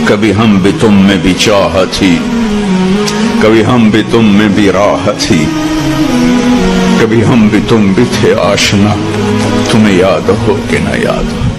कभी हम भी तुम में भी चाह थी, कभी हम भी तुम में भी राह थी, कभी हम भी तुम भी थे आशना, तुम्हें याद हो कि न याद हो।